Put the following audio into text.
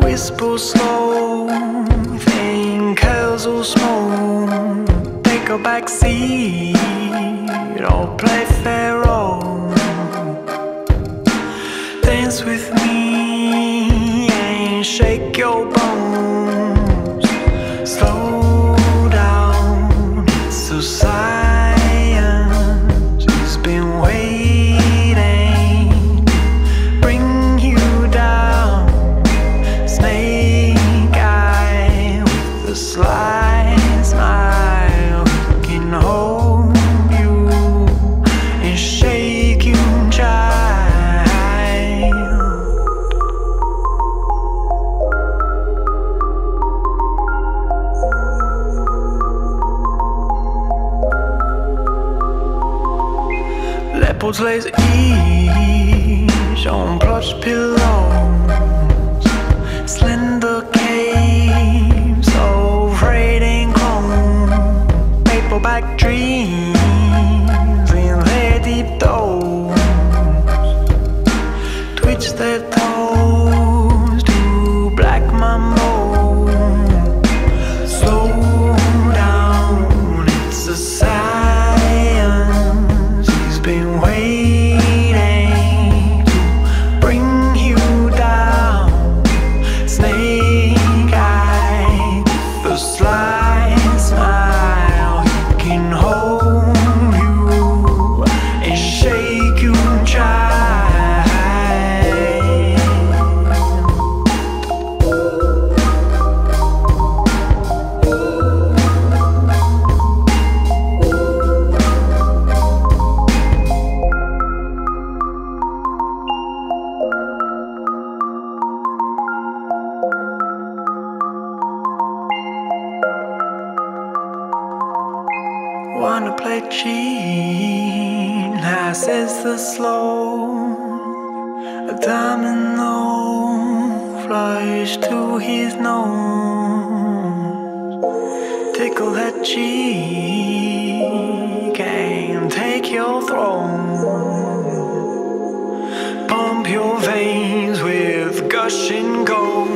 whisper slow, think curls or smoke. Take a back seat or play Pharaoh. Dance with me and shake your bones. Slow down, it's a science. It's been waiting, bring you down. Snake eye with a sly smile. He can hold you and shake you, child. Leopards lays each on plush pillows. Slender caves of radiant chrome. Paperback dreams in their deep domes. Twitch their toes to black mambo. Slow down, it's a science. He's been waiting to bring you down. Snake eye, the sly smile. He can hold you and shake you, child. Wanna play cheat, how says the slow. A domino flies to his nose. Tickle that cheek and take your throne. Pump your veins with gushing gold.